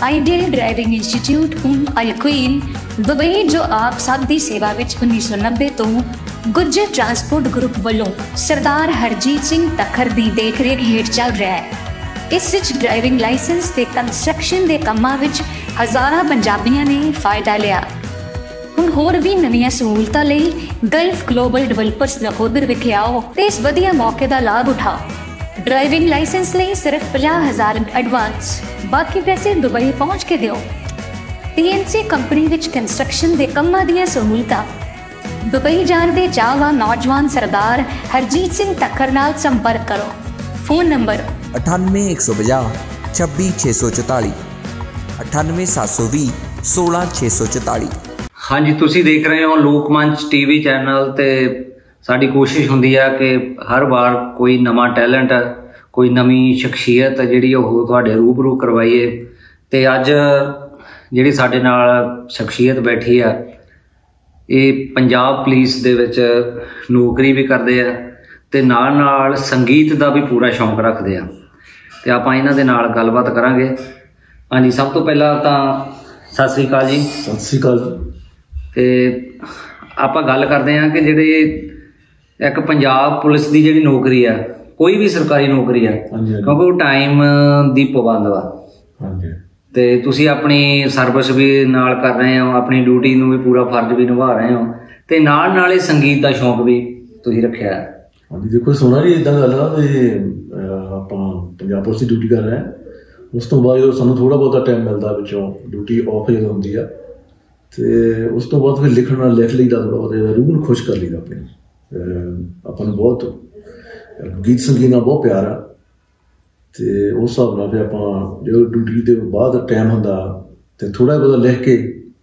Ideal driving institute हुन अल queen Dubai जो आप सब की सेवा विच 1990 तो गुज्जर ट्रांसपोर्ट ग्रुप वालों सरदार हरजीत सिंह तखर की देखरेख हेठ चल रहा है। इस विच ड्राइविंग लाइसेंस ते कंस्ट्रक्शन के कामां विच हज़ारां पंजाबियां ने फायदा लिया। हुण होर भी नवीं सहूलतां लई गल्फ ग्लोबल डिवेलपर्स नकोदर विखे आओ ते इस वधिया मौके का लाभ उठाओ। ड्राइविंग लाइसेंस लई सिर्फ 50,000 एडवांस, बाकी पैसे दुबई पहुंच के दिओ। TNC कंपनी विच कंस्ट्रक्शन के कामां दीयां सहूलतां। दुबई जाण दे चाहवान नौजवान सरदार हरजीत सिंह तखर नाल संपर्क करो। Phone number 98 150 26 644 98 720 16 644। हाँ जी, तुसी देख रहे हो लोकमंच टीवी चैनल ते साडी कोशिश हुंदी है कि हर बार कोई नवा टैलेंट, कोई नवी शख्सियत जिहड़ी ओह तुहाडे रूबरू करवाइए। ते अज जिहड़ी साडे नाल शख्सियत बैठी है ये पंजाब पुलिस दे विच नौकरी भी करदे आ ते नाल नाल संगीत दा भी पूरा शौक रखदे आ ते आपां इन्हां दे नाल गलबात करांगे। हाँ जी, सब तो पहला तां सत श्री अकाल जी। सत श्री अकाल जी। ते आपां गल करदे आ कि जिहड़े एक पंजाब पुलिस दी जिहड़ी नौकरी है, कोई भी सरकारी नौकरी है, क्योंकि वो टाइम दी पाबंद वा ते तुसी अपनी सर्विस भी नाल कर रहे हो, अपनी ड्यूटी नूं भी पूरा फर्ज भी निभा रहे हो ते नाल नाल संगीत दा शौक भी तुसी रखिया है। हाँ जी, देखो सोना जी इदां गल आ भी आपां पंजाब पुलिस दी ड्यूटी कर रहे हैं। उस तो बाद जो सानूं थोड़ा बहुता टाइम मिलदा विचों ड्यूटी ऑफ जो हुंदी आ ते उस तो बाद फिर लिखना लिख लईदा, थोड़ा बहुत रूह नूं खुश कर लईदा। अपने आपां नूं बहुत गीत संगीत नाल बहुत प्यार आ ते उस हिसाब नाल फिर आपां जो ड्यूटी दे बाद टाइम हुंदा ते थोड़ा बहुता लिख के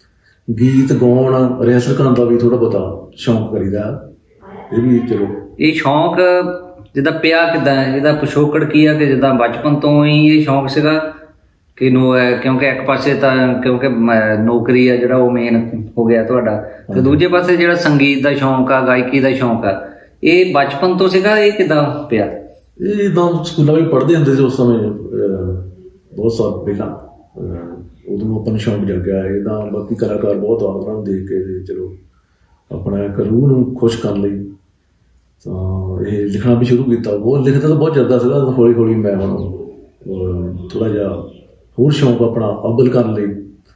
गीत गाउण रिहर्सल करन दा भी थोड़ा बहुता शौक करीदा। ये भी चलो ये शौक जिद्दां पिया किद्दां, ਇਹਦਾ ਪਿਛੋਕੜ ਕੀ ਆ कि जिद्दां बचपन तो ही ये शौक सीगा कि क्योंकि एक पासे ਤਾਂ क्योंकि नौकरी आ ਜਿਹੜਾ ਉਹ ਮੇਨ ਹੋ ਗਿਆ ਤੁਹਾਡਾ ਤੇ ਦੂਜੇ ਪਾਸੇ ਜਿਹੜਾ ਸੰਗੀਤ ਦਾ ਸ਼ੌਕ ਆ, ਗਾਇਕੀ ਦਾ ਸ਼ੌਕ ਆ, ਇਹ ਬਚਪਨ ਤੋਂ ਸੀਗਾ, ਇਹ ਕਿੱਦਾਂ ਪਿਆ? ਇਹ ਤਾਂ ਸਕੂਲਾਂ ਵਿੱਚ ਪੜ੍ਹਦੇ ਹੁੰਦੇ ਸੀ ਉਸ ਸਮੇਂ, ਬਹੁਤ ਸਾਲ ਪਹਿਲਾਂ ਉਦੋਂ ਆਪਾਂ ਨੂੰ ਸ਼ੌਕ ਜਾਗਿਆ। ਇਹਦਾ ਬਾਕੀ ਕਲਾਕਾਰ ਬਹੁਤ ਉਹਨਾਂ ਨੂੰ ਦੇਖ ਕੇ ਚਲੋ ਆਪਣਾ ਇੱਕ ਰੂਹ ਨੂੰ ਖੁਸ਼ ਕਰਨ ਲਈ ਤਾਂ ਇਹ ਲਿਖਣਾ ਵੀ ਸ਼ੁਰੂ ਕੀਤਾ। ਬਹੁਤ ਲਿਖਦਾ ਤਾਂ ਬਹੁਤ ਜ਼ਿਆਦਾ ਸੀਗਾ, ਹੌਲੀ ਹੌਲੀ ਮੈਂ ਹੁਣ ਥੋੜ੍ਹਾ ਜਿਹਾ ਹੋਰ ਸ਼ੌਕ ਆਪਣਾ ਅੱਬਲ ਕਰਨ ਲਈ।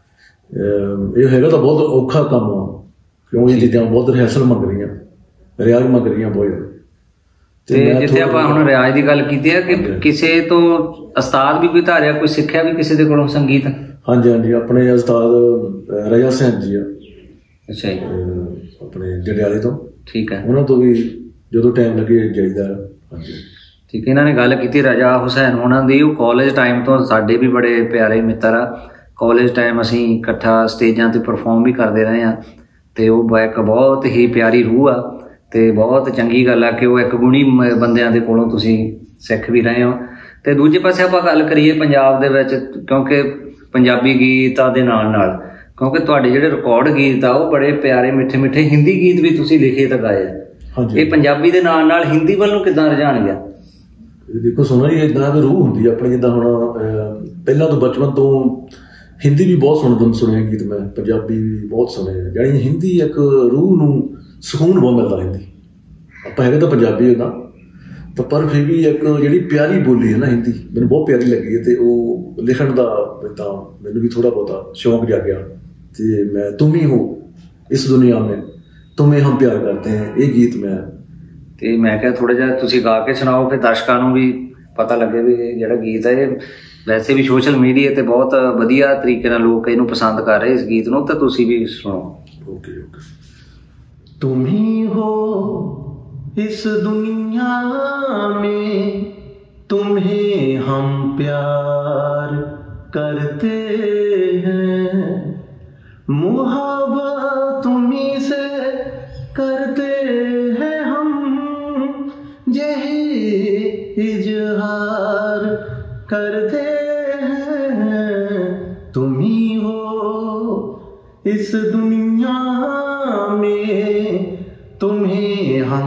ਇਹ ਹੈਗਾ ਤਾਂ ਬਹੁਤ ਔਖਾ ਕੰਮ ਆ, ਕਿਉਂ ਇਹ ਚੀਜ਼ਾਂ ਬਹੁਤ ਰਿਹਰਸਲ ਮੰਗ ਰਹੀਆਂ, ਰਿਆਜ਼ ਮੰਗ ਰਹੀਆਂ ਬਹੁਤ। ਤੇ ਜਿੱਥੇ ਆਪਾਂ ਹੁਣ ਰਿਆਜ਼ ਦੀ ਗੱਲ ਕੀਤੀ ਹੈ ਕਿ ਕਿਸੇ ਤੋਂ ਉਸਤਾਦ ਵੀ ਕੋਈ ਧਾਰਿਆ, ਕੋਈ ਸਿੱਖਿਆ ਵੀ ਕਿਸੇ ਦੇ ਕੋਲੋਂ ਸੰਗੀਤ? ਹਾਂਜੀ ਹਾਂਜੀ, ਆਪਣੇ ਉਸਤਾਦ ਰਜਾ ਸਿੰਘ ਜੀ ਆ। ਅੱਛਾ ਜੀ। ਆਪਣੇ ਜੰਡਿਆਲੇ ਤੋਂ। ਠੀਕ ਹੈ। ਉਹਨਾਂ ਤੋਂ ਵੀ ਜਦੋਂ ਟਾਈਮ ਲੱਗੇ ਜਾਈਦਾ। ਹਾਂਜੀ ਠੀਕ। ਇਹਨਾਂ ਨੇ ਗੱਲ ਕੀਤੀ ਰਜਾ ਹੁਸੈਨ ਉਹਨਾਂ ਦੀ, ਉਹ ਕਾਲਜ ਟਾਈਮ ਤੋਂ ਸਾਡੇ ਵੀ ਬੜੇ ਪਿਆਰੇ ਮਿੱਤਰ ਆ। ਕਾਲਜ ਟਾਈਮ ਅਸੀਂ ਇਕੱਠਾ ਸਟੇਜਾਂ 'ਤੇ ਪਰਫੋਰਮ ਵੀ ਕਰਦੇ ਰਹੇ ਹਾਂ ਤੇ ਉਹ ਇੱਕ ਬਹੁਤ ਹੀ ਪਿਆਰੀ ਰੂਹ ਆ ਤੇ ਬਹੁਤ ਚੰਗੀ ਗੱਲ ਆ ਕਿ ਉਹ ਇੱਕ ਗੁਣੀ ਬੰਦਿਆਂ ਦੇ ਕੋਲੋਂ ਤੁਸੀਂ ਸਿੱਖ ਵੀ ਰਹੇ ਹੋ। ਤੇ ਦੂਜੇ ਪਾਸੇ ਆਪਾਂ ਗੱਲ ਕਰੀਏ ਪੰਜਾਬ ਦੇ ਵਿੱਚ, ਕਿਉਂਕਿ ਪੰਜਾਬੀ ਗੀਤਾਂ ਦੇ ਨਾਲ ਨਾਲ ਕਿਉਂਕਿ ਤੁਹਾਡੇ ਜਿਹੜੇ ਰਿਕਾਰਡ ਗੀਤ ਆ ਉਹ ਬੜੇ ਪਿਆਰੇ ਮਿੱਠੇ ਮਿੱਠੇ ਹਿੰਦੀ ਗੀਤ ਵੀ ਤੁਸੀਂ ਲਿਖੇ ਤਾਂ ਗਾਏ ਆ। ਇਹ ਪੰਜਾਬੀ ਦੇ ਨਾਲ ਨਾਲ ਹਿੰਦੀ ਵੱਲ ਨੂੰ ਕਿੱਦਾਂ ਰੁਝਾਨ ਗਿਆ? ਦੇਖੋ ਸੋਨਾ ਜੀ, ਇੱਦਾਂ ਦੀ ਰੂਹ ਹੁੰਦੀ ਆਪਣੀ, ਜਿੱਦਾਂ ਹੁਣ ਪਹਿਲਾਂ ਤੋਂ ਬਚਪਨ ਤੋਂ ਹਿੰਦੀ ਵੀ ਬਹੁਤ ਸੁਣੇ ਗੀਤ ਮੈਂ, ਪੰਜਾਬੀ ਵੀ ਬਹੁਤ ਸੁਣੇ। ਜਾਣੀ ਹਿੰਦੀ ਇੱਕ ਰੂਹ ਨੂੰ ਸਕੂਨ ਬਹੁਤ ਮਿਲਦਾ। ਹਿੰਦੀ ਆਪਾਂ ਹੈਗੇ ਤਾਂ ਪੰਜਾਬੀ ਹੁੰਦਾ ਤਾਂ ਪਰ ਫਿਰ ਵੀ ਇੱਕ ਜਿਹੜੀ ਪਿਆਰੀ ਬੋਲੀ ਹੈ ਨਾ ਹਿੰਦੀ, ਮੈਨੂੰ ਬਹੁਤ ਪਿਆਰੀ ਲੱਗੀ ਅਤੇ ਉਹ ਲਿਖਣ ਦਾ ਤਾਂ ਮੈਨੂੰ ਵੀ ਥੋੜ੍ਹਾ ਬਹੁਤਾ ਸ਼ੌਕ ਜਾਗਿਆ। ਅਤੇ ਮੈਂ ਤੁਮ ਹੀ ਹੋ ਇਸ ਦੁਨੀਆ ਮੇਂ, ਤੁਮੇ ਹਮ ਪਿਆਰ ਕਰਦੇ ਹੈ, ਇਹ ਗੀਤ ਮੈਂ ਮੈਂ ਕਿਹਾ ਥੋੜਾ ਜਿਹਾ ਤੁਸੀਂ ਗਾ ਕੇ ਸੁਣਾਓ, ਫਿਰ ਦਰਸ਼ਕਾਂ ਨੂੰ ਵੀ ਪਤਾ ਲੱਗੇ ਵੀ ਜਿਹੜਾ ਗੀਤ ਹੈ ਇਹ ਵੈਸੇ ਵੀ ਸੋਸ਼ਲ ਮੀਡੀਆ ਤੇ ਬਹੁਤ ਵਧੀਆ ਤਰੀਕੇ ਨਾਲ ਲੋਕ ਇਹਨੂੰ ਪਸੰਦ ਕਰ ਰਹੇ ਇਸ ਗੀਤ ਨੂੰ, ਤਾਂ ਤੁਸੀਂ ਵੀ ਸੁਣੋ। Okay okay. तुम ही हो इस दुनिया में, तुम्हें हम प्यार करते हैं, मुहब्बत तुम्ही से करते हैं हम, यही इजहार करते हैं। तुम ही हो इस दुनिया में, तुम्हें हम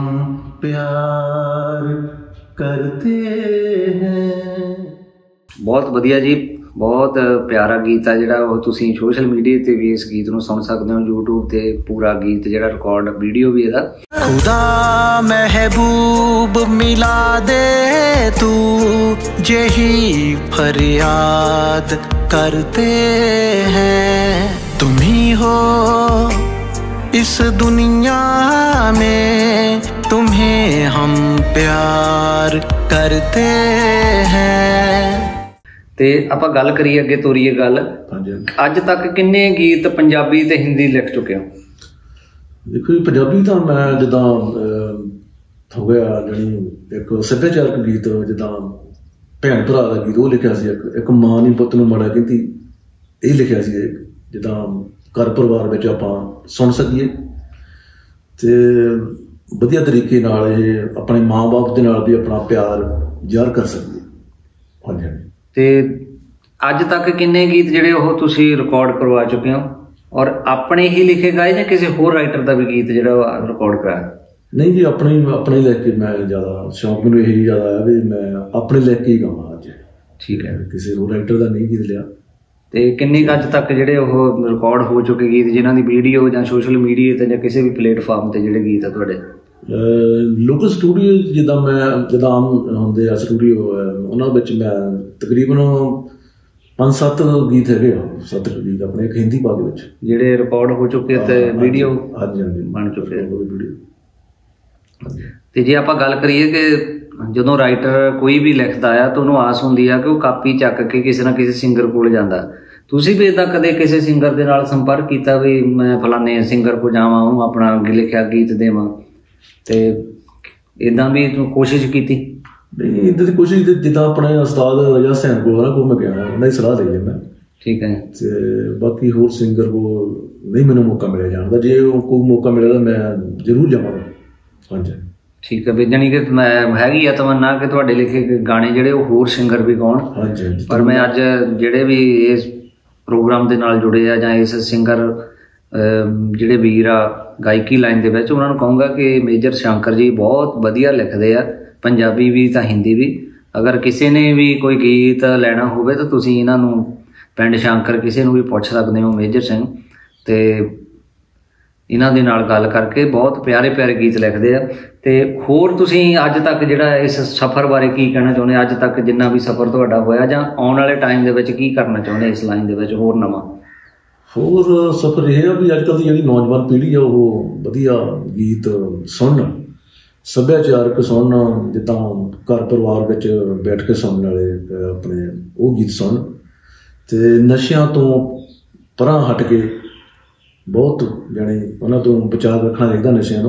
प्यार करते हैं। बहुत बढ़िया जी, ਬਹੁਤ ਪਿਆਰਾ ਗੀਤ ਆ ਜਿਹੜਾ ਉਹ ਤੁਸੀਂ ਸੋਸ਼ਲ ਮੀਡੀਆ ਤੇ ਵੀ ਇਸ ਗੀਤ ਨੂੰ ਸੁਣ ਸਕਦੇ ਹੋ। YouTube ਤੇ ਪੂਰਾ ਗੀਤ ਜਿਹੜਾ ਰਿਕਾਰਡ ਵੀਡੀਓ ਵੀ ਇਹਦਾ। खुदा महबूब मिला दे तू यही फरियाद करते हैं, तुम ही हो इस दुनिया में, तुम्हें हम प्यार करते हैं। ਤੇ ਆਪਾਂ ਗੱਲ ਕਰੀਏ ਅੱਗੇ ਤੋਰੀਏ ਗੱਲ। ਅੱਜ ਤੱਕ ਕਿੰਨੇ ਗੀਤ ਪੰਜਾਬੀ ਤੇ ਹਿੰਦੀ ਲਿਖ ਚੁੱਕੇ ਹੋ? ਦੇਖੋ ਜੀ, ਪੰਜਾਬੀ ਤਾਂ ਮੈਂ ਜਿੱਦਾਂ ਹੋ ਗਿਆ ਜਾਣੀ ਇੱਕ ਸੱਭਿਆਚਾਰਕ ਗੀਤ, ਜਿੱਦਾਂ ਭੈਣ ਭਰਾ ਦਾ ਗੀਤ ਉਹ ਲਿਖਿਆ ਸੀ। ਇੱਕ ਮਾਂ ਨੀ ਪੁੱਤ ਨੂੰ ਮਾੜਾ ਕਹਿੰਦੀ, ਇਹ ਲਿਖਿਆ ਸੀ। ਜਿੱਦਾਂ ਘਰ ਪਰਿਵਾਰ ਵਿੱਚ ਆਪਾਂ ਸੁਣ ਸਕੀਏ ਤੇ ਵਧੀਆ ਤਰੀਕੇ ਨਾਲ ਇਹ ਆਪਣੇ ਮਾਂ-ਬਾਪ ਦੇ ਨਾਲ ਵੀ ਆਪਣਾ ਪਿਆਰ ਜ਼ਾਹਰ ਕਰ ਸਕੀਏ। ਹਾਂਜੀ। ਤੇ ਅੱਜ ਤੱਕ ਕਿੰਨੇ ਗੀਤ ਜਿਹੜੇ ਉਹ ਤੁਸੀਂ ਰਿਕਾਰਡ ਕਰਵਾ ਚੁੱਕੇ ਹੋ, ਔਰ ਆਪਣੇ ਹੀ ਲਿਖੇ ਗਾਏ ਜਾਂ ਕਿਸੇ ਹੋਰ ਰਾਈਟਰ ਦਾ ਵੀ ਗੀਤ ਜਿਹੜਾ ਰਿਕਾਰਡ ਕਰਾਇਆ? ਨਹੀਂ ਜੀ, ਆਪਣੇ ਲੈ ਕੇ ਮੈਂ ਜ਼ਿਆਦਾ ਸ਼ੌਂਕ, ਮੈਨੂੰ ਇਹੀ ਜ਼ਿਆਦਾ ਹੈ ਵੀ ਮੈਂ ਆਪਣੇ ਲੈ ਕੇ ਹੀ ਗਾਵਾਂ ਅੱਜ। ਠੀਕ ਹੈ, ਕਿਸੇ ਹੋਰ ਰਾਈਟਰ ਦਾ ਨਹੀਂ ਗੀਤ ਲਿਆ। ਤੇ ਕਿੰਨੇ ਕੁ ਅੱਜ ਤੱਕ ਜਿਹੜੇ ਉਹ ਰਿਕਾਰਡ ਹੋ ਚੁੱਕੇ ਗੀਤ ਜਿਨ੍ਹਾਂ ਦੀ ਵੀਡੀਓ ਜਾਂ ਸੋਸ਼ਲ ਮੀਡੀਆ ਤੇ ਜਾਂ ਕਿਸੇ ਵੀ ਪਲੇਟਫਾਰਮ ਤੇ ਜਿਹੜੇ ਗੀਤ ਆ ਤੁਹਾਡੇ? ਲੋਕਲ ਸਟੂਡੀਓ ਜਿੱਦਾਂ ਆਮ ਹੁੰਦੇ ਆ ਸਟੂਡੀਓ, ਉਹਨਾਂ ਵਿੱਚ ਮੈਂ ਤਕਰੀਬਨ 5-7 ਗੀਤ ਹੈਗੇ ਆ। 7 ਗੀਤ ਆਪਣੇ ਇੱਕ ਹਿੰਦੀ ਭਾਗ ਵਿੱਚ ਜਿਹੜੇ ਰਿਕਾਰਡ ਹੋ ਚੁੱਕੇ ਤੇ ਵੀਡੀਓ ਬਣ ਚੁੱਕੇ ਵੀਡੀਓ। ਤੇ ਜੇ ਆਪਾਂ ਗੱਲ ਕਰੀਏ ਕਿ ਜਦੋਂ ਰਾਈਟਰ ਕੋਈ ਵੀ ਲਿਖਦਾ ਆ ਤਾਂ ਉਹਨੂੰ ਆਸ ਹੁੰਦੀ ਆ ਕਿ ਉਹ ਕਾਪੀ ਚੱਕ ਕੇ ਕਿਸੇ ਨਾ ਕਿਸੇ ਸਿੰਗਰ ਕੋਲ ਜਾਂਦਾ। ਤੁਸੀਂ ਵੀ ਇੱਦਾਂ ਕਦੇ ਕਿਸੇ ਸਿੰਗਰ ਦੇ ਨਾਲ ਸੰਪਰਕ ਕੀਤਾ ਵੀ ਮੈਂ ਫਲਾਣੇ ਸਿੰਗਰ ਕੋਲ ਜਾਵਾਂ, ਉਹਨੂੰ ਆਪਣਾ ਲਿਖਿਆ ਗੀਤ ਦੇਵਾਂ, ਤੇ ਇੱਦਾਂ ਵੀ ਕੋਸ਼ਿਸ਼ ਕੀਤੀ? ਨਹੀਂ, ਇੱਦਾਂ ਦੀ ਕੋਸ਼ਿਸ਼ ਜਿੱਦਾਂ ਆਪਣੇ ਉਸਤਾਦ ਰਜਾ ਹੁਸੈਨ ਕੋਲ ਮੈਂ ਗਿਆ, ਉਹਨਾਂ ਦੀ ਸਲਾਹ ਲਈ ਮੈਂ। ਠੀਕ ਹੈ। ਤੇ ਬਾਕੀ ਹੋਰ ਸਿੰਗਰ ਕੋਲ ਨਹੀਂ ਮੈਨੂੰ ਮੌਕਾ ਮਿਲਿਆ ਜਾਣ ਦਾ। ਜੇ ਕੋਈ ਮੌਕਾ ਮਿਲਿਆ ਤਾਂ ਮੈਂ ਜ਼ਰੂਰ ਜਾਵਾਂਗਾ। ਹਾਂਜੀ। ਠੀਕ ਹੈ ਵੀ ਜਾਣੀ ਕਿ ਮੈਂ ਹੈਗੀ ਆ ਤਮੰਨਾ ਕਿ ਤੁਹਾਡੇ ਲਿਖੇ ਗਾਣੇ ਜਿਹੜੇ ਉਹ ਹੋਰ ਸਿੰਗਰ ਵੀ ਗਾਉਣ। ਹਾਂਜੀ। ਪਰ ਮੈਂ ਅੱਜ ਜਿਹੜੇ ਵੀ ਇਸ ਪ੍ਰੋਗਰਾਮ ਦੇ ਨਾਲ ਜੁੜੇ ਆ ਜਾਂ ਇਸ ਸਿੰਗਰ ਜਿਹੜੇ ਵੀਰ ਆ ਗਾਇਕੀ ਲਾਈਨ ਦੇ ਵਿੱਚ, ਉਹਨਾਂ ਨੂੰ ਕਹੂੰਗਾ ਕਿ ਮੇਜਰ ਸ਼ੰਕਰ ਜੀ ਬਹੁਤ ਵਧੀਆ ਲਿਖਦੇ ਆ, ਪੰਜਾਬੀ ਵੀ ਤਾਂ ਹਿੰਦੀ ਵੀ। ਅਗਰ ਕਿਸੇ ਨੇ ਵੀ ਕੋਈ ਗੀਤ ਲੈਣਾ ਹੋਵੇ ਤਾਂ ਤੁਸੀਂ ਇਹਨਾਂ ਨੂੰ ਪਿੰਡ ਸ਼ੰਕਰ ਕਿਸੇ ਨੂੰ ਵੀ ਪੁੱਛ ਸਕਦੇ ਹੋ, ਮੇਜਰ ਸਿੰਘ, ਤੇ ਇਹਨਾਂ ਦੇ ਨਾਲ ਗੱਲ ਕਰਕੇ ਬਹੁਤ ਪਿਆਰੇ ਪਿਆਰੇ ਗੀਤ ਲਿਖਦੇ ਆ। ਤੇ ਹੋਰ ਤੁਸੀਂ ਅੱਜ ਤੱਕ ਜਿਹੜਾ ਇਸ ਸਫ਼ਰ ਬਾਰੇ ਕੀ ਕਹਿਣਾ ਚਾਹੁੰਦੇ? ਅੱਜ ਤੱਕ ਜਿੰਨਾ ਵੀ ਸਫ਼ਰ ਤੁਹਾਡਾ ਹੋਇਆ ਜਾਂ ਆਉਣ ਵਾਲੇ ਟਾਈਮ ਦੇ ਵਿੱਚ ਕੀ ਕਰਨਾ ਚਾਹੁੰਦੇ ਇਸ ਲਾਈਨ ਦੇ ਵਿੱਚ ਹੋਰ ਨਵਾਂ? ਹੋਰ ਸਫ਼ਰ ਇਹ ਆ ਵੀ ਅੱਜ ਕੱਲ੍ਹ ਦੀ ਜਿਹੜੀ ਨੌਜਵਾਨ ਪੀੜ੍ਹੀ ਆ ਉਹ ਵਧੀਆ ਗੀਤ ਸੁਣਨ, ਸੱਭਿਆਚਾਰਕ ਸੁਣਨ, ਜਿੱਦਾਂ ਘਰ ਪਰਿਵਾਰ ਵਿੱਚ ਬੈਠ ਕੇ ਸੁਣਨ ਵਾਲੇ ਆਪਣੇ ਉਹ ਗੀਤ ਸੁਣਨ, ਤੇ ਨਸ਼ਿਆਂ ਤੋਂ ਪਰਾਂ ਹਟ ਕੇ ਬਹੁਤ ਜਾਣੀ ਉਹਨਾਂ ਤੋਂ ਬਚਾਅ ਰੱਖਣਾ ਚਾਹੀਦਾ। ਨਸ਼ਿਆਂ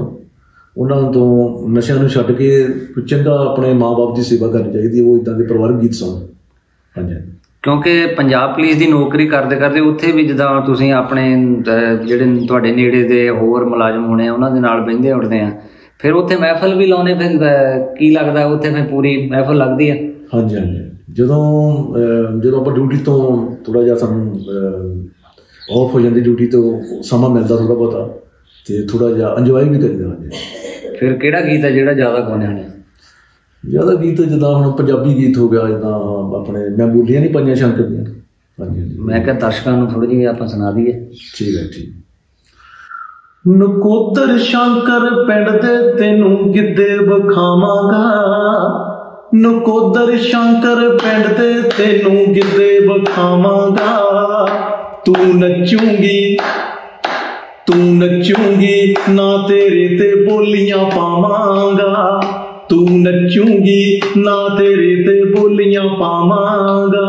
ਨੂੰ ਛੱਡ ਕੇ ਚੰਗਾ ਆਪਣੇ ਮਾਂ-ਬਾਪ ਦੀ ਸੇਵਾ ਕਰਨੀ ਚਾਹੀਦੀ। ਉਹ ਇੱਦਾਂ ਦੇ ਪਰਿਵਾਰਕ ਗੀਤ ਸੁਣਨ। ਹਾਂਜੀ। ਕਿਉਂਕਿ ਪੰਜਾਬ ਪੁਲਿਸ ਦੀ ਨੌਕਰੀ ਕਰਦੇ ਕਰਦੇ ਉੱਥੇ ਵੀ ਜਿੱਦਾਂ ਤੁਸੀਂ ਆਪਣੇ ਜਿਹੜੇ ਤੁਹਾਡੇ ਨੇੜੇ ਦੇ ਹੋਰ ਮੁਲਾਜ਼ਮ ਹੋਣੇ ਆ ਉਹਨਾਂ ਦੇ ਨਾਲ ਬਹਿੰਦੇ ਉੱਠਦੇ ਆ, ਫਿਰ ਉੱਥੇ ਮਹਿਫਲ ਵੀ ਲਾਉਣੇ, ਫਿਰ ਕੀ ਲੱਗਦਾ ਉੱਥੇ ਫਿਰ ਪੂਰੀ ਮਹਿਫਲ ਲੱਗਦੀ ਆ? ਹਾਂਜੀ ਹਾਂਜੀ। ਜਦੋਂ ਆਪਾਂ ਡਿਊਟੀ ਤੋਂ ਥੋੜ੍ਹਾ ਜਿਹਾ ਸਾਨੂੰ ਆਫ ਹੋ ਜਾਂਦੀ ਡਿਊਟੀ ਤੋਂ, ਸਮਾਂ ਮਿਲਦਾ ਥੋੜ੍ਹਾ ਬਹੁਤਾ, ਤੇ ਥੋੜ੍ਹਾ ਜਿਹਾ ਇੰਜੋਏ ਵੀ ਕਰੀਦਾ। ਹਾਂਜੀ। ਫਿਰ ਕਿਹੜਾ ਗੀਤ ਹੈ ਜਿਹੜਾ ਜ਼ਿਆਦਾ ਗਾਉਂਦੇ ਨੇ? ਜ਼ਿਆਦਾ ਗੀਤ ਜਿੱਦਾਂ ਹੁਣ ਪੰਜਾਬੀ ਗੀਤ ਹੋ ਗਿਆ, ਜਿੱਦਾਂ ਆਪਣੇ ਮੈਂ ਬੋਲੀਆਂ ਨਹੀਂ ਪਾਈਆਂ ਸ਼ੰਕਰ ਦੀਆਂ। ਹਾਂਜੀ ਹਾਂਜੀ। ਮੈਂ ਕਿਹਾ ਦਰਸ਼ਕਾਂ ਨੂੰ ਥੋੜ੍ਹੀ ਜਿਹੀ ਆਪਾਂ ਸੁਣਾ ਦਈਏ। ਠੀਕ ਹੈ। ਠੀਕ। ਨਕੋਦਰ ਸ਼ੰਕਰ ਪਿੰਡ ਦੇ ਤੈਨੂੰ ਗਿੱਧੇ ਵਿਖਾਵਾਂਗਾ, ਨਕੋਦਰ ਸ਼ੰਕਰ ਪਿੰਡ ਦੇ ਤੈਨੂੰ ਗਿੱਧੇ ਵਿਖਾਵਾਂਗਾ, ਤੂੰ ਨੱਚੂਗੀ ਨਾ ਤੇਰੇ ਤੇ ਬੋਲੀਆਂ ਪਾਵਾਂਗਾ, ਤੂੰ ਨੱਚੂਗੀ ਨਾ ਤੇਰੇ ਤੇ ਬੋਲੀਆਂ ਪਾਵਾਂਗਾ,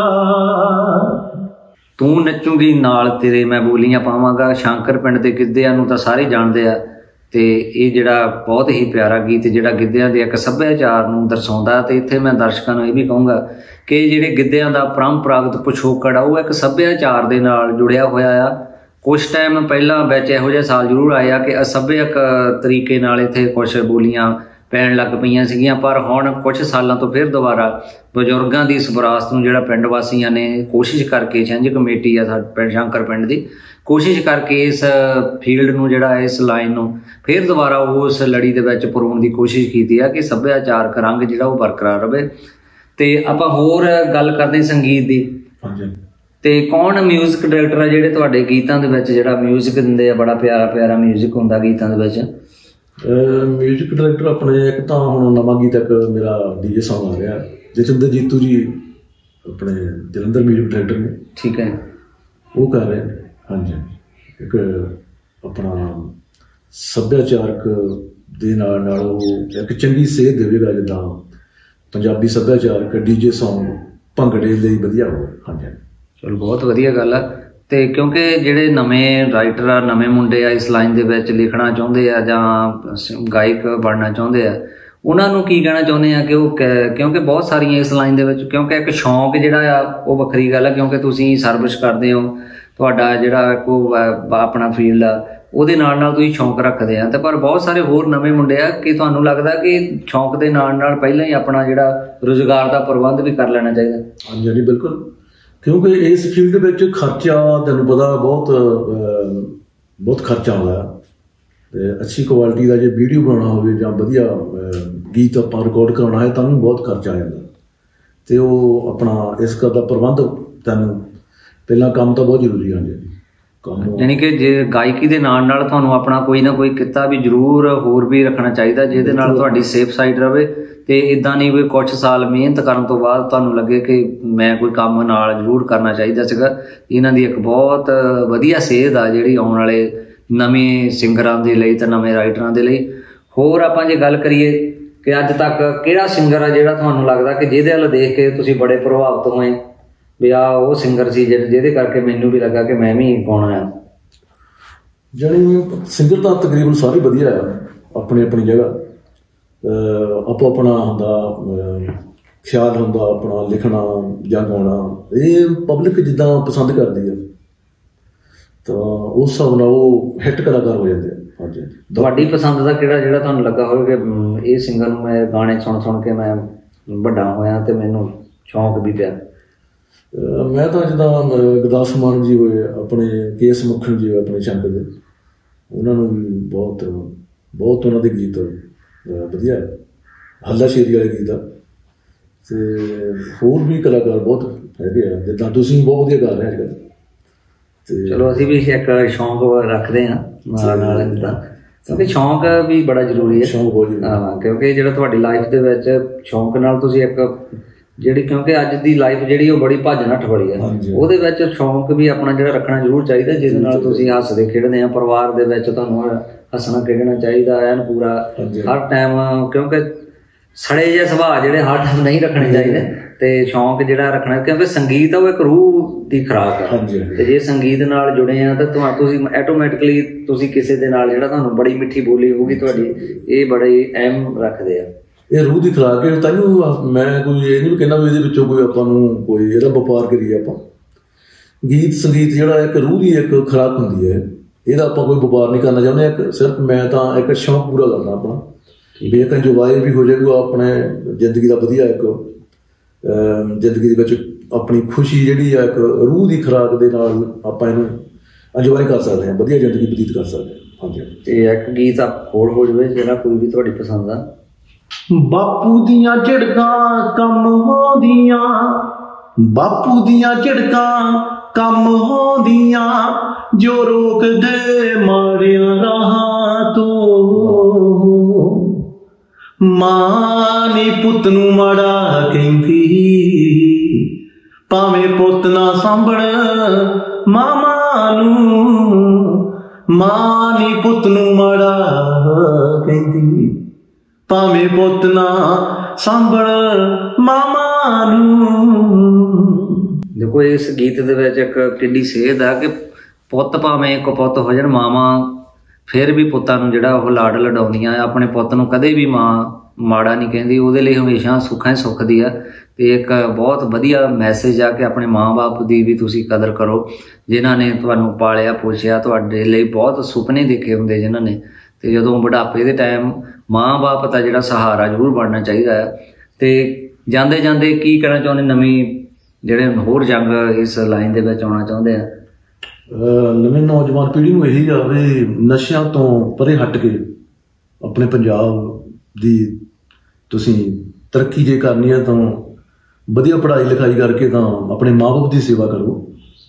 ਤੂੰ ਨੱਚੂਗੀ ਨਾਲ ਤੇਰੇ ਮੈਂ ਬੋਲੀਆਂ ਪਾਵਾਂਗਾ। ਸ਼ੰਕਰ ਪਿੰਡ ਦੇ ਗਿੱਧਿਆਂ ਨੂੰ ਤਾਂ ਸਾਰੇ ਜਾਣਦੇ ਆ, ਤੇ ਇਹ ਜਿਹੜਾ ਬਹੁਤ ਹੀ ਪਿਆਰਾ ਗੀਤ ਜਿਹੜਾ ਗਿੱਧਿਆਂ ਦੇ ਇੱਕ ਸੱਭਿਆਚਾਰ ਨੂੰ ਦਰਸਾਉਂਦਾ। ਤੇ ਇੱਥੇ ਮੈਂ ਦਰਸ਼ਕਾਂ ਨੂੰ ਇਹ ਵੀ ਕਹੂੰਗਾ ਕਿ ਜਿਹੜੇ ਗਿੱਧਿਆਂ ਦਾ ਪਰੰਪਰਾਗਤ ਪਿਛੋਕੜ ਆ ਉਹ ਇੱਕ ਸੱਭਿਆਚਾਰ ਦੇ ਨਾਲ ਜੁੜਿਆ ਹੋਇਆ ਆ। ਕੁਛ ਟਾਈਮ ਪਹਿਲਾਂ ਵਿੱਚ ਇਹੋ ਜਿਹੇ ਸਾਲ ਜ਼ਰੂਰ ਆਏ ਆ ਕਿ ਅਸੱਭਿਅਕ ਤਰੀਕੇ ਨਾਲ ਇੱਥੇ ਕੁਛ ਬੋਲੀਆਂ ਪੈਣ ਲੱਗ ਪਈਆਂ ਸੀਗੀਆਂ, ਪਰ ਹੁਣ ਕੁਛ ਸਾਲਾਂ ਤੋਂ ਫਿਰ ਦੁਬਾਰਾ ਬਜ਼ੁਰਗਾਂ ਦੀ ਇਸ ਵਿਰਾਸਤ ਨੂੰ ਜਿਹੜਾ ਪਿੰਡ ਵਾਸੀਆਂ ਨੇ ਕੋਸ਼ਿਸ਼ ਕਰਕੇ, ਛਿੰਝ ਕਮੇਟੀ ਆ ਸਾਡੇ ਸ਼ੰਕਰ ਪਿੰਡ ਦੀ, ਕੋਸ਼ਿਸ਼ ਕਰਕੇ ਇਸ ਫੀਲਡ ਨੂੰ ਜਿਹੜਾ ਇਸ ਲਾਈਨ ਨੂੰ ਫਿਰ ਦੁਬਾਰਾ ਉਸ ਲੜੀ ਦੇ ਵਿੱਚ ਪਰੋਣ ਦੀ ਕੋਸ਼ਿਸ਼ ਕੀਤੀ ਆ ਕਿ ਸੱਭਿਆਚਾਰਕ ਰੰਗ ਜਿਹੜਾ ਉਹ ਬਰਕਰਾਰ ਰਹੇ। ਤੇ ਆਪਾਂ ਹੋਰ ਗੱਲ ਕਰਦੇ ਸੰਗੀਤ ਦੀ। ਤੇ ਕੌਣ ਮਿਊਜ਼ਿਕ ਡਾਇਰੈਕਟਰ ਆ ਜਿਹੜੇ ਤੁਹਾਡੇ ਗੀਤਾਂ ਦੇ ਵਿੱਚ ਜਿਹੜਾ ਮਿਊਜ਼ਿਕ ਦਿੰਦੇ ਆ? ਬੜਾ ਪਿਆਰਾ ਪਿਆਰਾ ਮਿਊਜ਼ਿਕ ਹੁੰਦਾ ਗੀਤਾਂ ਦੇ ਵਿੱਚ। ਮਿਊਜ਼ਿਕ ਡਾਇਰੈਕਟਰ ਆਪਣੇ ਇੱਕ ਤਾਂ ਹੁਣ ਨਵਾਂ ਗੀਤ ਇੱਕ ਮੇਰਾ ਡੀਜੇ Song ਆ ਰਿਹਾ, ਜਤਿੰਦਰ ਜੀਤੂ ਜੀ ਆਪਣੇ ਜਲੰਧਰ ਮਿਊਜ਼ਿਕ ਡਾਇਰੈਕਟਰ ਨੇ। ਠੀਕ ਹੈ, ਉਹ ਕਰ ਰਹੇ। ਹਾਂਜੀ, ਇੱਕ ਆਪਣਾ ਸੱਭਿਆਚਾਰਕ ਦੇ ਨਾਲ ਉਹ ਇੱਕ ਚੰਗੀ ਸੇਧ ਦੇਵੇਗਾ, ਜਿੱਦਾਂ ਪੰਜਾਬੀ ਸੱਭਿਆਚਾਰਕ ਡੀਜੇ Song ਭੰਗੜੇ ਲਈ ਵਧੀਆ ਹੋਵੇ। ਹਾਂਜੀ, ਚਲੋ ਬਹੁਤ ਵਧੀਆ ਗੱਲ ਆ। ਤੇ ਕਿਉਂਕਿ ਜਿਹੜੇ ਨਵੇਂ ਰਾਈਟਰ ਆ, ਨਵੇਂ ਮੁੰਡੇ ਆ, ਇਸ ਲਾਈਨ ਦੇ ਵਿੱਚ ਲਿਖਣਾ ਚਾਹੁੰਦੇ ਆ ਜਾਂ ਗਾਇਕ ਬਣਨਾ ਚਾਹੁੰਦੇ ਆ, ਉਹਨਾਂ ਨੂੰ ਕੀ ਕਹਿਣਾ ਚਾਹੁੰਦੇ ਆ ਕਿ ਉਹ ਕਿਉਂਕਿ ਬਹੁਤ ਸਾਰੀਆਂ ਇਸ ਲਾਈਨ ਦੇ ਵਿੱਚ, ਕਿਉਂਕਿ ਇੱਕ ਸ਼ੌਂਕ ਜਿਹੜਾ ਆ ਉਹ ਵੱਖਰੀ ਗੱਲ ਆ, ਕਿਉਂਕਿ ਤੁਸੀਂ ਸਰਵਿਸ ਕਰਦੇ ਹੋ, ਤੁਹਾਡਾ ਜਿਹੜਾ ਕੋ ਆਪਣਾ ਫੀਲਡ ਆ ਉਹਦੇ ਨਾਲ ਤੁਸੀਂ ਸ਼ੌਂਕ ਰੱਖਦੇ ਆ। ਤੇ ਪਰ ਬਹੁਤ ਸਾਰੇ ਹੋਰ ਨਵੇਂ ਮੁੰਡੇ ਆ ਕਿ ਤੁਹਾਨੂੰ ਲੱਗਦਾ ਕਿ ਸ਼ੌਂਕ ਦੇ ਨਾਲ ਪਹਿਲਾਂ ਹੀ ਆਪਣਾ ਜਿਹੜਾ ਰੁਜ਼ਗਾਰ ਦਾ ਪ੍ਰਬੰਧ ਵੀ ਕਰ ਲੈਣਾ ਚਾਹੀਦਾ? ਹਾਂਜੀ ਹਾਂਜੀ, ਬਿਲਕੁਲ। ਕਿਉਂਕਿ ਇਸ ਫੀਲਡ ਵਿੱਚ ਖਰਚਾ ਤੈਨੂੰ ਪਤਾ ਬਹੁਤ ਖਰਚਾ ਆਉਂਦਾ। ਅਤੇ ਅੱਛੀ ਕੁਆਲਿਟੀ ਦਾ ਜੇ ਵੀਡੀਓ ਬਣਾਉਣਾ ਹੋਵੇ ਜਾਂ ਵਧੀਆ ਗੀਤ ਆਪਾਂ ਰਿਕਾਰਡ ਕਰਾਉਣਾ ਹੈ ਤਾਂ ਉਹਨੂੰ ਬਹੁਤ ਖਰਚਾ ਆ ਜਾਂਦਾ। ਅਤੇ ਉਹ ਆਪਣਾ ਇਸ ਕਰ ਦਾ ਪ੍ਰਬੰਧ ਤੈਨੂੰ ਪਹਿਲਾਂ ਕੰਮ ਤਾਂ ਬਹੁਤ ਜ਼ਰੂਰੀ ਆ। ਕੰਮ ਯਾਨੀ ਕਿ ਜੇ ਗਾਇਕੀ ਦੇ ਨਾਲ ਤੁਹਾਨੂੰ ਆਪਣਾ ਕੋਈ ਨਾ ਕੋਈ ਕਿੱਤਾ ਵੀ ਜ਼ਰੂਰ ਹੋਰ ਵੀ ਰੱਖਣਾ ਚਾਹੀਦਾ, ਜਿਹਦੇ ਨਾਲ ਤੁਹਾਡੀ ਸੇਫ ਸਾਈਡ ਰਹੇ। ਤੇ ਇੱਦਾਂ ਨਹੀਂ ਵੀ ਕੁਛ ਸਾਲ ਮਿਹਨਤ ਕਰਨ ਤੋਂ ਬਾਅਦ ਤੁਹਾਨੂੰ ਲੱਗੇ ਕਿ ਮੈਂ ਕੋਈ ਕੰਮ ਨਾਲ ਜ਼ਰੂਰ ਕਰਨਾ ਚਾਹੀਦਾ ਸੀਗਾ। ਇਹਨਾਂ ਦੀ ਇੱਕ ਬਹੁਤ ਵਧੀਆ ਸੇਧ ਆ ਜਿਹੜੀ ਆਉਣ ਵਾਲੇ ਨਵੇਂ ਸਿੰਗਰਾਂ ਦੇ ਲਈ ਤੇ ਨਵੇਂ ਰਾਈਟਰਾਂ ਦੇ ਲਈ। ਹੋਰ ਆਪਾਂ ਜੇ ਗੱਲ ਕਰੀਏ ਕਿ ਅੱਜ ਤੱਕ ਕਿਹੜਾ ਸਿੰਗਰ ਆ ਜਿਹੜਾ ਤੁਹਾਨੂੰ ਲੱਗਦਾ ਕਿ ਜਿਹਦੇ ਵੱਲ ਦੇਖ ਕੇ ਤੁਸੀਂ ਬੜੇ ਪ੍ਰਭਾਵਿਤ ਹੋਏ ਵੀ ਆਹ ਉਹ ਸਿੰਗਰ ਸੀ ਜਿਹਦੇ ਕਰਕੇ ਮੈਨੂੰ ਵੀ ਲੱਗਾ ਕਿ ਮੈਂ ਵੀ ਗਾਉਣਾ ਆ? ਜਾਣੀ ਸਿੰਗਰ ਤਾਂ ਤਕਰੀਬਨ ਸਾਰੇ ਵਧੀਆ ਆ ਆਪਣੀ ਆਪਣੀ ਜਗ੍ਹਾ। ਆਪੋ ਆਪਣਾ ਹੁੰਦਾ ਖਿਆਲ ਹੁੰਦਾ ਆਪਣਾ ਲਿਖਣਾ ਜਾਂ ਗਾਉਣਾ, ਇਹ ਪਬਲਿਕ ਜਿੱਦਾਂ ਪਸੰਦ ਕਰਦੀ ਆ ਤਾਂ ਉਸ ਹਿਸਾਬ ਨਾਲ ਉਹ ਹਿੱਟ ਕਲਾਕਾਰ ਹੋ ਜਾਂਦੇ ਆ। ਹਾਂਜੀ, ਤੁਹਾਡੀ ਪਸੰਦ ਦਾ ਕਿਹੜਾ ਜਿਹੜਾ ਤੁਹਾਨੂੰ ਲੱਗਾ ਹੋਵੇ ਕਿ ਇਹ ਸਿੰਗਰ ਨੂੰ ਮੈਂ ਗਾਣੇ ਸੁਣ ਕੇ ਮੈਂ ਵੱਡਾ ਹੋਇਆ ਤੇ ਮੈਨੂੰ ਸ਼ੌਂਕ ਵੀ ਪਿਆ? ਮੈਂ ਤਾਂ ਜਿੱਦਾਂ ਗੁਰਦਾਸ ਮਾਨ ਜੀ ਹੋਏ, ਆਪਣੇ KS ਮੱਖਣ ਜੀ ਹੋਏ ਆਪਣੇ ਸ਼ੰਕਰ ਦੇ, ਉਹਨਾਂ ਨੂੰ ਵੀ ਬਹੁਤ ਉਹਨਾਂ ਦੇ ਗੀਤ ਵਧੀਆ ਹੈ। ਹੱਲਾ ਸ਼ੇਰੀ ਵਾਲੇ ਗੀਤ ਆ। ਅਤੇ ਹੋਰ ਵੀ ਕਲਾਕਾਰ ਬਹੁਤ ਹੈਗੇ ਆ, ਜਿੱਦਾਂ ਤੁਸੀਂ ਬਹੁਤ ਵਧੀਆ ਗਾ ਰਹੇ ਅੱਜ ਕੱਲ੍ਹ। ਅਤੇ ਚਲੋ ਅਸੀਂ ਵੀ ਇੱਕ ਸ਼ੌਂਕ ਰੱਖਦੇ ਹਾਂ ਨਾਲ ਜਿੱਦਾਂ, ਕਿਉਂਕਿ ਸ਼ੌਂਕ ਵੀ ਬੜਾ ਜ਼ਰੂਰੀ ਹੈ। ਸ਼ੌਂਕ ਬਹੁਤ ਜ਼ਰੂਰੀ ਹਾਂ, ਕਿਉਂਕਿ ਜਿਹੜਾ ਤੁਹਾਡੀ ਲਾਈਫ ਦੇ ਵਿੱਚ ਸ਼ੌਂਕ ਨਾਲ ਤੁਸੀਂ ਇੱਕ ਜਿਹੜੀ, ਕਿਉਂਕਿ ਅੱਜ ਦੀ ਲਾਈਫ ਜਿਹੜੀ ਉਹ ਬੜੀ ਭੱਜ ਨੱਠ ਵਾਲੀ ਹੈ, ਉਹਦੇ ਵਿੱਚ ਸ਼ੌਂਕ ਵੀ ਆਪਣਾ ਜਿਹੜਾ ਰੱਖਣਾ ਜ਼ਰੂਰ ਚਾਹੀਦਾ, ਜਿਹਦੇ ਨਾਲ ਤੁਸੀਂ ਹੱਸਦੇ ਖੇਡਦੇ ਆ। ਪਰਿਵਾਰ ਦੇ ਵਿੱਚ ਤੁਹਾਨੂੰ ਹੱਸਣਾ ਖੇਡਣਾ ਚਾਹੀਦਾ ਐਨ ਪੂਰਾ ਹਰ ਟਾਈਮ, ਕਿਉਂਕਿ ਸੜੇ ਜਿਹੇ ਸੁਭਾਅ ਜਿਹੜੇ ਹਰ ਟਾਈਮ ਨਹੀਂ ਰੱਖਣੇ ਚਾਹੀਦੇ। ਤੇ ਸ਼ੌਂਕ ਜਿਹੜਾ ਰੱਖਣਾ, ਕਿਉਂਕਿ ਸੰਗੀਤ ਆ ਉਹ ਇੱਕ ਰੂਹ ਦੀ ਖੁਰਾਕ ਆ। ਤੇ ਜੇ ਸੰਗੀਤ ਨਾਲ ਜੁੜੇ ਆ ਤਾਂ ਤੁਸੀਂ ਆਟੋਮੈਟਿਕਲੀ ਤੁਸੀਂ ਕਿਸੇ ਦੇ ਨਾਲ ਜਿਹੜਾ ਤੁਹਾਨੂੰ ਬੜੀ ਮਿੱਠੀ ਬੋਲੀ ਹੋਊਗੀ ਤੁਹਾਡੀ, ਇਹ ਬੜੇ ਅਹਿਮ ਰੱਖਦੇ ਆ। ਇਹ ਰੂਹ ਦੀ ਖੁਰਾਕ ਹੈ। ਤਾਂ ਮੈਂ ਕੋਈ ਇਹ ਨਹੀਂ ਕਹਿੰਦਾ ਵੀ ਇਹਦੇ ਵਿੱਚੋਂ ਕੋਈ ਆਪਾਂ ਨੂੰ ਕੋਈ ਇਹਦਾ ਵਪਾਰ ਕਰੀਏ। ਆਪਾਂ ਗੀਤ ਸੰਗੀਤ ਜਿਹੜਾ ਇੱਕ ਰੂਹ ਦੀ ਇੱਕ ਖੁਰਾਕ ਹੁੰਦੀ ਹੈ, ਇਹਦਾ ਆਪਾਂ ਕੋਈ ਵਪਾਰ ਨਹੀਂ ਕਰਨਾ ਚਾਹੁੰਦੇ। ਇੱਕ ਸਿਰਫ ਮੈਂ ਤਾਂ ਇੱਕ ਸ਼ੌਂਕ ਪੂਰਾ ਕਰਨਾ ਆਪਣਾ, ਵੀ ਇੱਕ ਇੰਜੋਏ ਵੀ ਹੋ ਜਾਏਗਾ ਆਪਣੇ ਜ਼ਿੰਦਗੀ ਦਾ ਵਧੀਆ, ਇੱਕ ਜ਼ਿੰਦਗੀ ਦੇ ਵਿੱਚ ਆਪਣੀ ਖੁਸ਼ੀ ਜਿਹੜੀ ਆ ਇੱਕ ਰੂਹ ਦੀ ਖੁਰਾਕ ਦੇ ਨਾਲ ਆਪਾਂ ਇਹਨੂੰ ਇੰਜੋਏ ਕਰ ਸਕਦੇ ਹਾਂ, ਵਧੀਆ ਜ਼ਿੰਦਗੀ ਬਤੀਤ ਕਰ ਸਕਦੇ ਹਾਂ। ਹਾਂਜੀ, ਤੇ ਇੱਕ ਗੀਤ ਹੋਰ ਹੋ ਜਾਵੇ ਜਿਹੜਾ ਕੋਈ ਵੀ ਤੁਹਾਡੀ ਪਸੰਦ ਆ? ਬਾਪੂ ਦੀਆਂ ਝੜਕਾਂ ਕੰਮ ਹੋਂਦੀਆਂ, ਬਾਪੂ ਦੀਆਂ ਝੜਕਾਂ ਕੰਮ ਹੋਂਦੀਆਂ, ਜੋ ਰੋਕਦੇ ਮਾਰਿਆਂ ਰਾਹਾਂ ਤੋਂ। ਮਾਂ ਨੀ ਪੁੱਤ ਨੂੰ ਮਾੜਾ ਕਹਿੰਦੀ, ਭਾਵੇਂ ਪੁੱਤ ਨਾ ਸਾਂਭਣ ਮਾਮਾ ਨੂੰ। ਮਾਂ ਨੀ ਪੁੱਤ ਨੂੰ ਮਾੜਾ ਕਹਿੰਦੀ, ਭਾਵੇਂ ਪੁੱਤ ਨਾ ਸਾਂਭਣ ਮਾਮਾ ਨੂੰ। ਦੇਖੋ ਇਸ ਗੀਤ ਦੇ ਵਿੱਚ ਇੱਕ ਕਿੱਡੀ ਸੇਧ ਆ ਕਿ ਪੁੱਤ ਭਾਵੇਂ ਇੱਕ ਪੁੱਤ ਹੋ ਜਾਣ, ਮਾਵਾਂ ਫਿਰ ਵੀ ਪੁੱਤਾਂ ਨੂੰ ਜਿਹੜਾ ਉਹ ਲਾਡ ਲਡਾਉਂਦੀਆਂ। ਆਪਣੇ ਪੁੱਤ ਨੂੰ ਕਦੇ ਵੀ ਮਾਂ ਮਾੜਾ ਨਹੀਂ ਕਹਿੰਦੀ, ਉਹਦੇ ਲਈ ਹਮੇਸ਼ਾ ਸੁੱਖਾਂ ਹੀ ਸੁੱਖ ਦੀ ਆ। ਤੇ ਇੱਕ ਬਹੁਤ ਵਧੀਆ ਮੈਸੇਜ ਆ ਕਿ ਆਪਣੇ ਮਾਂ-ਬਾਪ ਦੀ ਵੀ ਤੁਸੀਂ ਕਦਰ ਕਰੋ, ਜਿਨ੍ਹਾਂ ਨੇ ਤੁਹਾਨੂੰ ਪਾਲਿਆ ਪੋਸ਼ਿਆ, ਤੁਹਾਡੇ ਲਈ ਬਹੁਤ ਸੁਪਨੇ ਦੇਖੇ ਹੁੰਦੇ ਜਿਨ੍ਹਾਂ ਨੇ। ਤੇ ਜਦੋਂ ਬੁਢਾਪੇ ਦੇ ਟਾਈਮ ਮਾਂ-ਬਾਪ ਦਾ ਜਿਹੜਾ ਸਹਾਰਾ ਜ਼ਰੂਰ ਬਣਨਾ ਚਾਹੀਦਾ ਹੈ। ਤੇ ਜਾਂਦੇ ਜਾਂਦੇ ਕੀ ਕਹਿਣਾ ਚਾਹੁੰਦੇ ਨਵੀਂ ਜਿਹੜੇ ਹੋਰ ਯੰਗ ਇਸ ਲਾਈਨ ਦੇ ਵਿੱਚ ਆਉਣਾ ਚਾਹੁੰਦੇ ਆ? ਨਵੀਂ ਨੌਜਵਾਨ ਪੀੜ੍ਹੀ ਨੂੰ ਇਹੀ ਆ ਵੀ ਨਸ਼ਿਆਂ ਤੋਂ ਪਰੇ ਹਟ ਕੇ ਆਪਣੇ ਪੰਜਾਬ ਦੀ ਤੁਸੀਂ ਤਰੱਕੀ ਜੇ ਕਰਨੀ ਹੈ ਤਾਂ ਵਧੀਆ ਪੜ੍ਹਾਈ ਲਿਖਾਈ ਕਰਕੇ ਤਾਂ ਆਪਣੇ ਮਾਂ ਬਾਪ ਦੀ ਸੇਵਾ ਕਰੋ।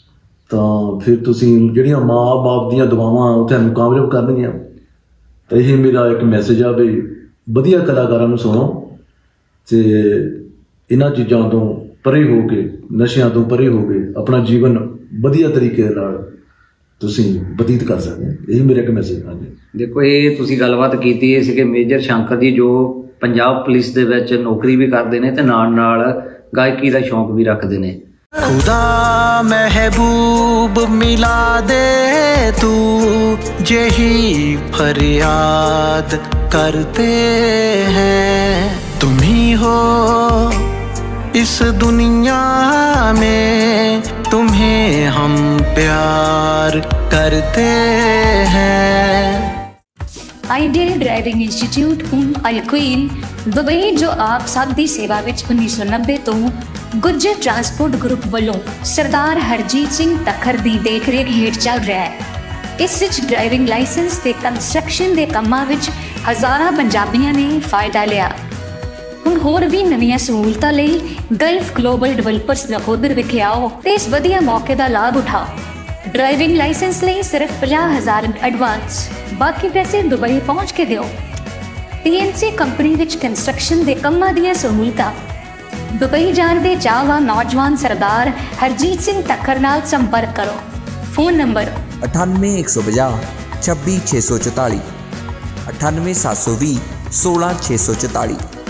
ਤਾਂ ਫਿਰ ਤੁਸੀਂ ਜਿਹੜੀਆਂ ਮਾਂ-ਬਾਪ ਦੀਆਂ ਦੁਆਵਾਂ ਉਹ ਤੁਹਾਨੂੰ ਕਾਮਯਾਬ ਕਰਨਗੀਆਂ। ਤਾਂ ਇਹ ਮੇਰਾ ਇੱਕ ਮੈਸੇਜ ਆ ਵੀ ਵਧੀਆ ਕਲਾਕਾਰਾਂ ਨੂੰ ਸੁਣੋ ਤੇ ਇਹਨਾਂ ਚੀਜ਼ਾਂ ਤੋਂ ਪਰੇ ਹੋ ਕੇ, ਨਸ਼ਿਆਂ ਤੋਂ ਪਰੇ ਹੋ ਕੇ ਆਪਣਾ ਜੀਵਨ ਵਧੀਆ ਤਰੀਕੇ ਨਾਲ ਤੁਸੀਂ ਬਤੀਤ ਕਰ ਸਕਦੇ ਹੋ। ਇਹੀ ਮੇਰਾ ਇੱਕ ਮੈਸੇਜ। ਹਾਂਜੀ, ਦੇਖੋ ਇਹ ਤੁਸੀਂ ਗੱਲਬਾਤ ਕੀਤੀ ਇਹ ਸੀਗੇ ਮੇਜਰ ਸ਼ੰਕਰ ਜੀ, ਜੋ ਪੰਜਾਬ ਪੁਲਿਸ ਦੇ ਵਿੱਚ ਨੌਕਰੀ ਵੀ ਕਰਦੇ ਨੇ ਤੇ ਨਾਲ ਗਾਇਕੀ ਦਾ ਸ਼ੌਂਕ ਵੀ ਰੱਖਦੇ ਨੇ। खुदा महबूब मिला दे तू यही फरियाद करते हैं। तुम ही हो इस दुनिया में, तुम्हें हम प्यार करते हैं। ਆਈਡੀਅਲ ਡਰਾਈਵਿੰਗ ਇੰਸਟੀਚਿਊਟ ਹੁਣ ਅਲਕੁਇਨ ਦੁਬਈ, ਜੋ ਆਪ ਸਭ ਦੀ ਸੇਵਾ ਵਿੱਚ 1990 ਤੋਂ ਗੁੱਜਰ ਟਰਾਂਸਪੋਰਟ ਗਰੁੱਪ ਵੱਲੋਂ ਸਰਦਾਰ ਹਰਜੀਤ ਸਿੰਘ ਤੱਖਰ ਦੀ ਦੇਖਰੇਖ ਹੇਠ ਚੱਲ ਰਿਹਾ ਹੈ। ਇਸ ਵਿੱਚ ਡਰਾਈਵਿੰਗ ਲਾਇਸੈਂਸ ਤੇ ਕੰਸਟਰਕਸ਼ਨ ਦੇ ਕੰਮਾਂ ਵਿੱਚ ਹਜ਼ਾਰਾਂ ਪੰਜਾਬੀਆਂ ਨੇ ਫਾਇਦਾ ਲਿਆ। ਹੁਣ ਹੋਰ ਵੀ ਨਵੀਆਂ ਸਹੂਲਤਾਂ ਲਈ ਗਲਫ ਗਲੋਬਲ ਡਿਵੈਲਪਰਸ ਨਕੋਦਰ ਵਿਖੇ ਆਓ ਤੇ ਇਸ ਵਧੀਆ ਮੌਕੇ ਦਾ ਲਾਭ ਉਠਾਓ। ਡਰਾਈਵਿੰਗ ਲਾਇਸੈਂਸ ਲਈ ਸਿਰਫ 50,000 ਐਡਵਾਂਸ, ਬਾਕੀ ਪੈਸੇ ਦੁਬਈ ਪਹੁੰਚ ਕੇ ਦਿਓ। TNC ਕੰਪਨੀ ਵਿੱਚ ਕੰਸਟਰਕਸ਼ਨ ਦੇ ਕੰਮਾਂ ਦੀਆਂ ਸਹੂਲਤਾਂ। ਦੁਬਈ ਜਾਣ ਦੇ ਚਾਹਵਾਨ ਨੌਜਵਾਨ ਸਰਦਾਰ ਹਰਜੀਤ ਸਿੰਘ ਤੱਖਰ ਨਾਲ ਸੰਪਰਕ ਕਰੋ। Phone number 98 150 26 644, 98 720 16 644।